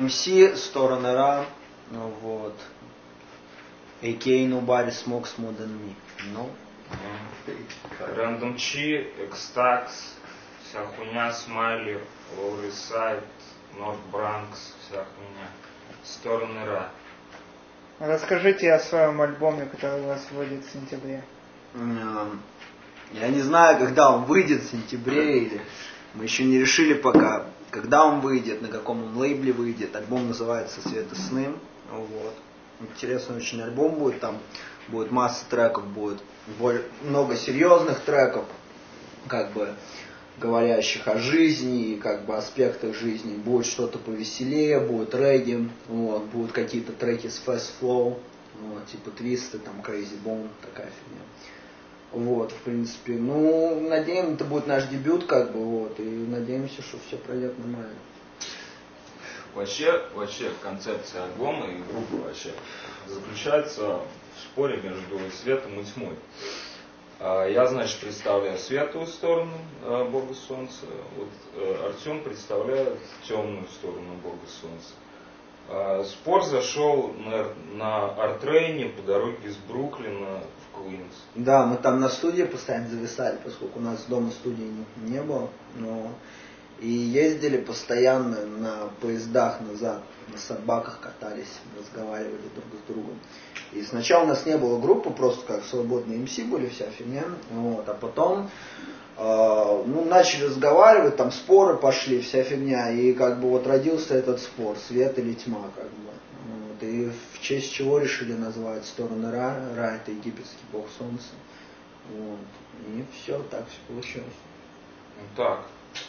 MC, стороны Ра, вот. A.K.A. Nobody Smokes More Than Me. Ну. Random Chi, Xtax, вся хуйня, Смайли, Lower East Side, North Bronx, вся хуйня. Стороны Ра. Расскажите о своем альбоме, который у вас выйдет в сентябре. Я не знаю, когда он выйдет, в сентябре или... Мы еще не решили пока, когда он выйдет, на каком он лейбле выйдет. Альбом называется «Свет и сны». Вот. Интересный очень альбом будет, там будет масса треков, будет много серьезных треков, как бы говорящих о жизни, как бы аспектах жизни. Будет что-то повеселее, будет регги, вот, будут какие-то треки с fast flow, вот, типа твисты, там Crazy Bone, такая фигня. Вот, в принципе, ну, надеемся, это будет наш дебют, как бы, вот, и надеемся, что все пройдет нормально. Вообще концепция альбома и группы вообще заключается в споре между светом и тьмой. Я, значит, представляю светлую сторону Бога Солнца, вот Артем представляет темную сторону Бога Солнца. Спор зашел на арт-трейне по дороге из Бруклина в Квинс. Да, мы там на студии постоянно зависали, поскольку у нас дома студии не было, но и ездили постоянно на поездах назад, на собаках катались, разговаривали друг с другом. И сначала у нас не было группы, просто как свободные МС были, вся фигня, вот, а потом начали разговаривать, там споры пошли, вся фигня, и как бы вот родился этот спор, свет или тьма, как бы. Вот, и в честь чего решили назвать стороны Ра, Ра это египетский бог солнца, вот, и все, так все получилось. Так.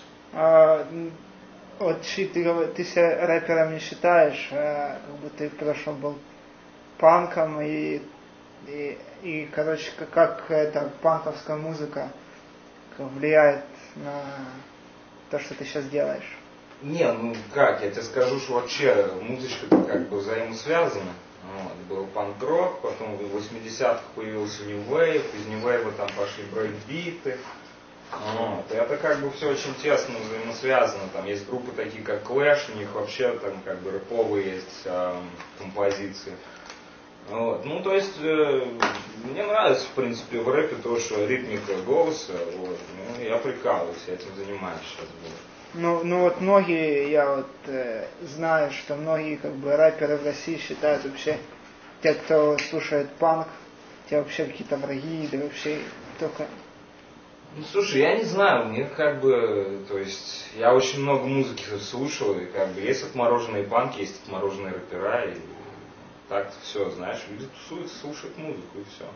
Вот ты себя рэпером не считаешь, как бы ты прошел был панком и короче, как эта панковская музыка влияет на то, что ты сейчас делаешь? Не, ну как, я тебе скажу, что вообще музычка-то как бы взаимосвязана. Вот, был панк-рок, потом в 80-х появился New Wave, из New Wave там пошли брейкбиты. Вот, и это как бы все очень тесно взаимосвязано. Там есть группы такие как Clash, у них вообще там как бы рэповые есть композиции. Вот. Ну, то есть, мне нравится, в принципе, в рэпе то, что ритмика голоса, вот, ну, я прикалываюсь, я этим занимаюсь сейчас. Ну вот многие, я вот знаю, что многие как бы рэперы в России считают вообще, те, кто слушает панк, те вообще какие-то враги, да вообще только... Ну, слушай, я не знаю, мне как бы, то есть, я очень много музыки слушал, и как бы есть отмороженные панки, есть отмороженные рэпера, и так все, знаешь, люди тусуются, слушают музыку, и все.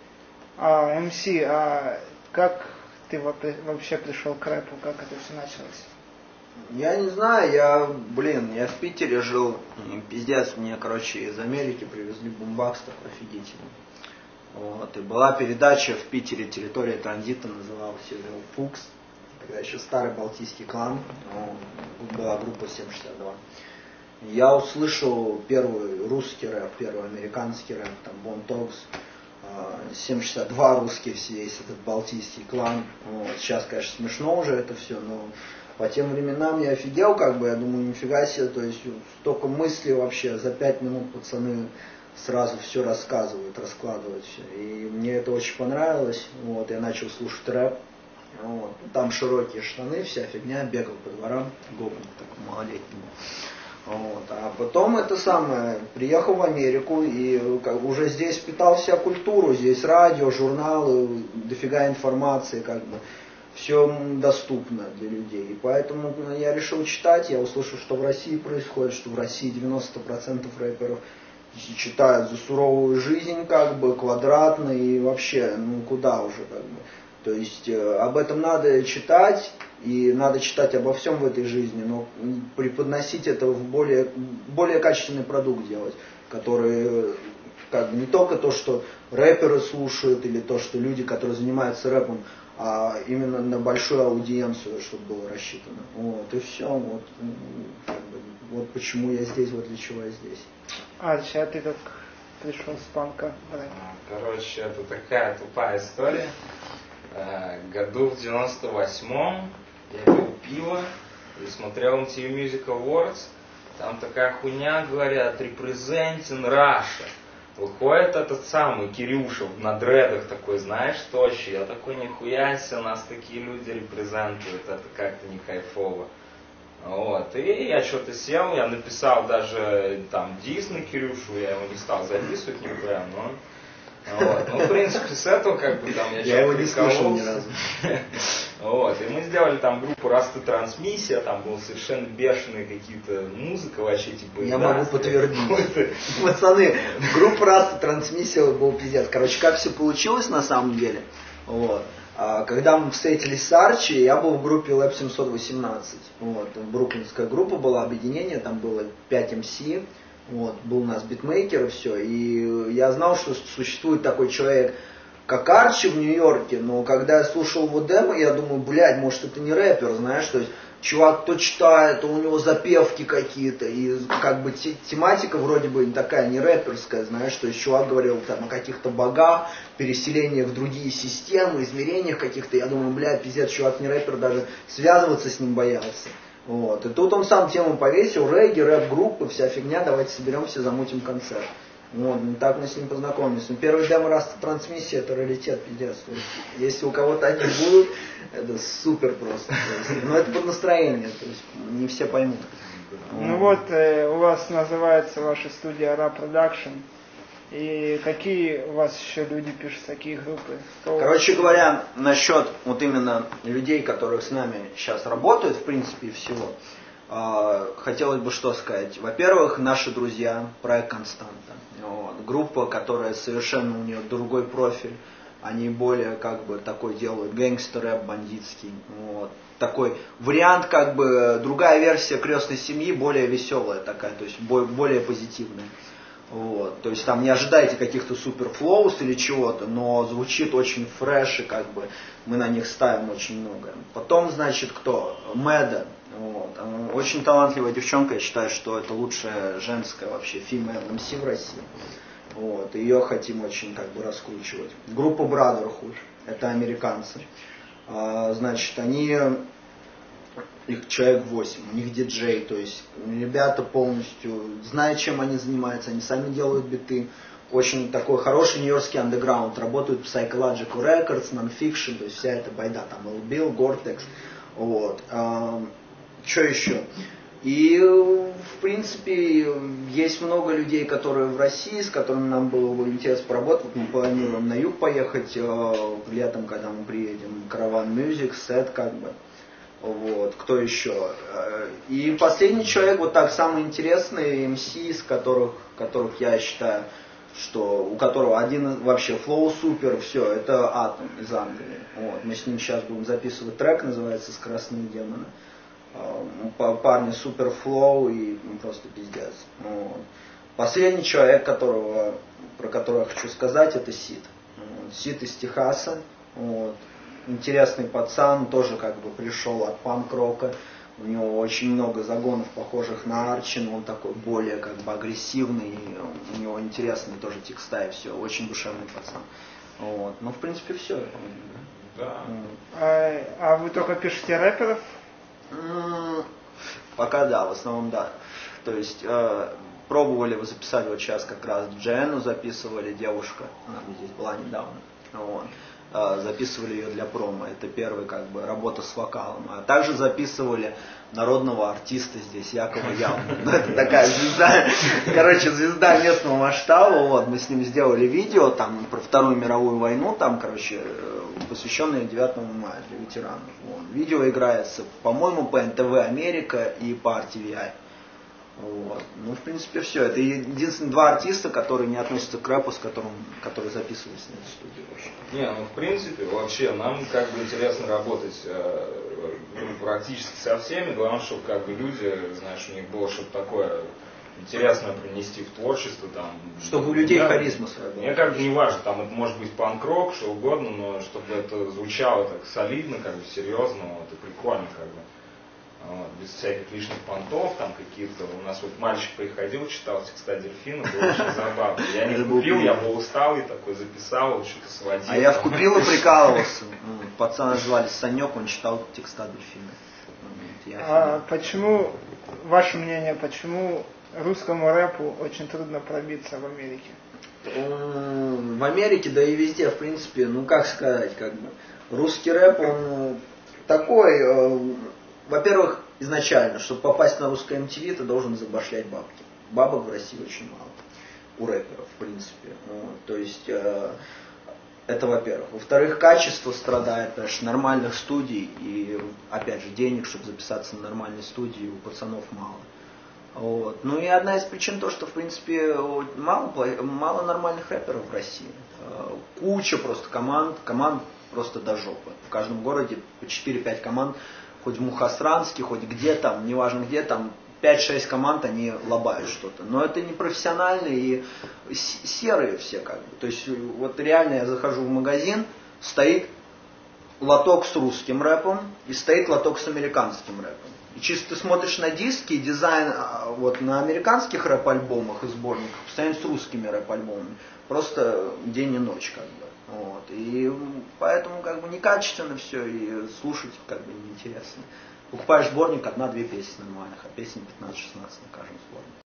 МС, как ты вообще пришел к рэпу, как это все началось? Я не знаю, я в Питере жил, и пиздец, мне, короче, из Америки привезли бумбакс такой офигительный. Вот, и была передача в Питере «Территория транзита», называлась ее «Фукс», тогда еще старый балтийский клан, была группа 762. Я услышал первый русский рэп, первый американский рэп, там Bone Thugs, 762 русский, весь этот балтийский клан. Вот. Сейчас, конечно, смешно уже это все, но по тем временам я офигел, как бы, я думаю, нифига себе, то есть столько мыслей вообще, за 5 минут пацаны сразу все рассказывают, раскладывают все. И мне это очень понравилось, вот, я начал слушать рэп. Вот. Там широкие штаны, вся фигня, бегал по дворам, гопник такой малолетний. Вот. А потом это самое, приехал в Америку и как, уже здесь впитал вся культуру, здесь радио, журналы, дофига информации, как бы, все доступно для людей. И поэтому я решил читать, я услышал, что в России происходит, что в России 90% рэперов читают за суровую жизнь, как бы, квадратно и вообще, ну куда уже, как бы. То есть об этом надо читать, и надо читать обо всем в этой жизни, но преподносить это в более качественный продукт делать, который как бы не только то, что рэперы слушают, или то, что люди, которые занимаются рэпом, а именно на большую аудиенцию, чтобы было рассчитано. Вот, и все. Вот, как бы, вот почему я здесь, вот для чего я здесь. Сейчас ты как пришел с панка? Короче, это такая тупая история. Году в 98-м я пил пиво и смотрел MTV Music Awards. там такая хуйня, говорят, representing Russia. Выходит этот самый Кирюша на дредах такой, знаешь, тощий. Я такой, нихуя себе, нас такие люди репрезентуют, это как-то не кайфово. Вот. И я что-то сел, я написал даже там дис на Кирюшу, я его не стал записывать никуда, но... Вот. Ну, в принципе, с этого как бы там я его не слышал ни разу. Вот. И мы сделали там группу Раста Трансмиссия, там был совершенно бешеные какие-то музыка вообще типа. Я могу подтвердить. Пацаны, группа Раста Трансмиссия был пиздец. Короче, как все получилось на самом деле. Вот. Когда мы встретились с Арчи, я был в группе Lab 718. Вот. Бруклинская группа была, объединение, там было 5 МС. Вот, был у нас битмейкер и все. И я знал, что существует такой человек, как Арчи в Нью-Йорке, но когда я слушал его демо, я думаю, блядь, может это не рэпер, знаешь, то есть чувак то читает, то у него запевки какие-то, и как бы тематика вроде бы такая не рэперская, знаешь, то есть чувак говорил там о каких-то богах, переселениях в другие системы, измерениях каких-то, я думаю, блядь, пиздец, чувак не рэпер, даже связываться с ним боялся. Вот. И тут он сам тему повесил, регги, рэп-группы, вся фигня, давайте соберемся, замутим концерт. Вот. И так мы с ним познакомились. Но первый демо Раста Трансмиссия это раритет, пиздец. Если у кого-то они будут, это супер просто. Но это под настроение, то есть не все поймут. Ну вот, у вас называется ваша студия Rap Production. И какие у вас еще люди пишут такие группы? Короче говоря, насчет вот именно людей, которые с нами сейчас работают, в принципе, и всего, хотелось бы что сказать. Во-первых, наши друзья, проект Константа. Вот. Группа, которая совершенно у нее другой профиль. Они более как бы такой делают гэнгстер-рэп бандитский. Вот. Такой вариант, как бы другая версия Крестной семьи, более веселая такая, то есть более позитивная. Вот. То есть там не ожидайте каких-то супер флоус или чего-то, но звучит очень фреш, и как бы мы на них ставим очень много. Потом, значит, кто? Мэда. Вот. Очень талантливая девчонка, я считаю, что это лучшая женская вообще female MC в России. Вот. Ее хотим очень как бы раскручивать. Группа Brotherhood, это американцы. Значит, они... Их человек 8, у них диджей, то есть ребята полностью знают, чем они занимаются, они сами делают биты. Очень такой хороший нью-йоркский андеграунд, работают в Psychological Records, Nonfiction, то есть вся эта байда, там Lil Bill, Gore-Tex. Вот. Что еще? И, в принципе, есть много людей, которые в России, с которыми нам было бы интересно поработать. Мы планируем на юг поехать летом, когда мы приедем. Caravan Music, Set, как бы. Вот, кто еще? И последний человек, вот так, самый интересный МС, из которых я считаю, что у которого один вообще флоу супер, все, это Атом из Англии. Вот, мы с ним сейчас будем записывать трек, называется «Скоростные демоны». Парни супер флоу и просто пиздец. Вот. Последний человек, про которого я хочу сказать, это Сид. Сид из Техаса. Вот. Интересный пацан, тоже как бы пришел от панк-рока. У него очень много загонов, похожих на Арчи, но он такой более как бы агрессивный. У него интересные тоже текста и все. Очень душевный пацан. Вот. Ну, в принципе, все, я помню. Да. А вы только пишете рэперов? Пока да, в основном да. То есть пробовали вы записать вот сейчас как раз Джену записывали, девушка, она здесь была недавно. Вот. Записывали ее для промо. Это первая как бы работа с вокалом. А также записывали народного артиста здесь, Якова Ялму. Это такая звезда, короче, звезда местного масштаба. Вот, мы с ним сделали видео там про Вторую мировую войну, там, короче, посвященное 9 мая для ветеранов. Вот. Видео играется, по-моему, по НТВ Америка и по RTVI. Вот. Ну, в принципе, все. Это единственные два артиста, которые не относятся к рэпу, которые записывались на этой студии. Не, ну в принципе, вообще, нам как бы интересно работать практически со всеми. Главное, чтобы как бы люди, знаешь, у них было что-то такое интересное принести в творчество. Там, чтобы у людей харизма своя была. Мне как бы не важно, там это может быть панк-рок, что угодно, но чтобы это звучало так солидно, как бы серьезно, вот, и прикольно, как бы. Вот, без всяких лишних понтов, там каких-то. У нас вот мальчик приходил, читал текста дельфина, было очень забавно. Я не купил, я был усталый такой, записал, что-то сводил. А я купил и прикалывался. Пацана звали Санек, он читал текста дельфина. А почему ваше мнение, почему русскому рэпу очень трудно пробиться в Америке? В Америке, да и везде, в принципе, ну как сказать, как бы, русский рэп, он такой, во-первых, изначально, чтобы попасть на русское MTV, ты должен забашлять бабки. Бабок в России очень мало у рэперов, в принципе. То есть, это во-первых. Во-вторых, качество страдает, потому что нормальных студий и, опять же, денег, чтобы записаться на нормальной студии, у пацанов мало. Вот. Ну и одна из причин то, что, в принципе, мало нормальных рэперов в России. Куча просто команд просто до жопы. В каждом городе по 4-5 команд, хоть в Мухосранске, хоть где там, неважно где там, 5-6 команд, они лобают что-то. Но это не профессиональные и серые все как бы. То есть вот реально я захожу в магазин, стоит лоток с русским рэпом и стоит лоток с американским рэпом. И чисто ты смотришь на диски, дизайн вот на американских рэп-альбомах и сборниках, постоянно с русскими рэп-альбомами. Просто день и ночь как бы. Вот. И поэтому как бы некачественно все и слушать как бы неинтересно. Покупаешь сборник, 1-2 песни нормальных, а песни 15-16 на каждом сборнике.